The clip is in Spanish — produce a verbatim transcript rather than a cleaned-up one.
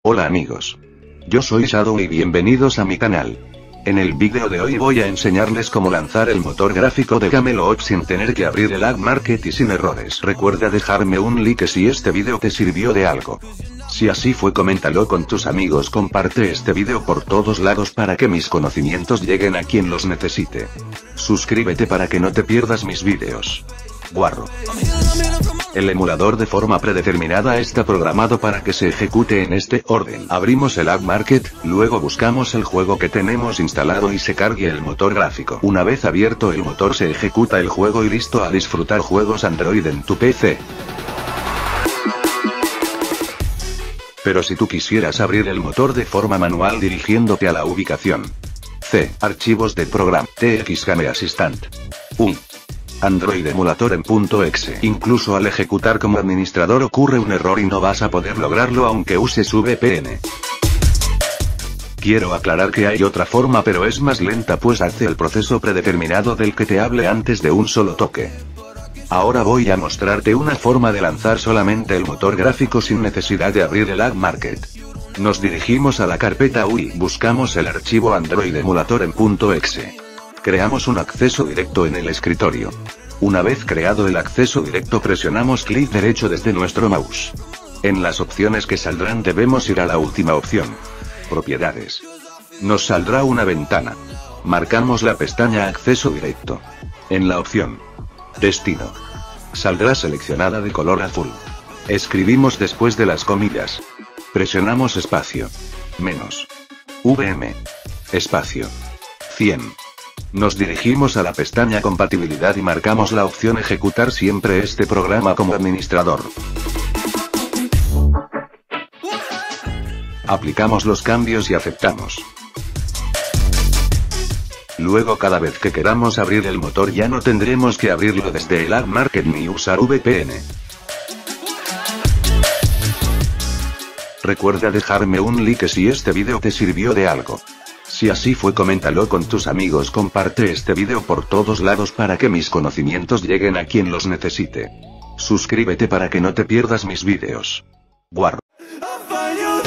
Hola amigos. Yo soy Shadow y bienvenidos a mi canal. En el vídeo de hoy voy a enseñarles cómo lanzar el motor gráfico de Camelot sin tener que abrir el Ad Market y sin errores. Recuerda dejarme un like si este vídeo te sirvió de algo. Si así fue, coméntalo con tus amigos, comparte este vídeo por todos lados para que mis conocimientos lleguen a quien los necesite. Suscríbete para que no te pierdas mis vídeos. Guarro. El emulador de forma predeterminada está programado para que se ejecute en este orden. Abrimos el Ad Market, luego buscamos el juego que tenemos instalado y se cargue el motor gráfico. Una vez abierto el motor se ejecuta el juego y listo a disfrutar juegos Android en tu P C. Pero si tú quisieras abrir el motor de forma manual dirigiéndote a la ubicación C. Archivos de programa. T X Game Assistant. U. Android Emulator en .exe. Incluso al ejecutar como administrador ocurre un error y no vas a poder lograrlo aunque uses V P N. Quiero aclarar que hay otra forma, pero es más lenta pues hace el proceso predeterminado del que te hablé antes de un solo toque. Ahora voy a mostrarte una forma de lanzar solamente el motor gráfico sin necesidad de abrir el Ad Market. Nos dirigimos a la carpeta U I, buscamos el archivo Android Emulator en .exe. Creamos un acceso directo en el escritorio. Una vez creado el acceso directo presionamos clic derecho desde nuestro mouse. En las opciones que saldrán debemos ir a la última opción. Propiedades. Nos saldrá una ventana. Marcamos la pestaña Acceso directo. En la opción Destino. Saldrá seleccionada de color azul. Escribimos después de las comillas. Presionamos espacio. Menos. V M. Espacio. cien. Nos dirigimos a la pestaña Compatibilidad y marcamos la opción Ejecutar siempre este programa como administrador. Aplicamos los cambios y aceptamos. Luego cada vez que queramos abrir el motor ya no tendremos que abrirlo desde el Ad Market ni usar V P N. Recuerda dejarme un like si este vídeo te sirvió de algo. Si así fue, coméntalo con tus amigos, comparte este vídeo por todos lados para que mis conocimientos lleguen a quien los necesite. Suscríbete para que no te pierdas mis vídeos. Guarro.